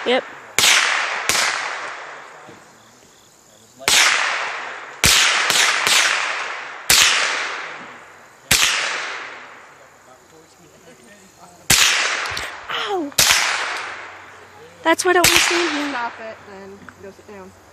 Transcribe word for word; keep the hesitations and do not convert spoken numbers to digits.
Yep. Ow! That's why I don't want to stand here. Stop it and go sit down.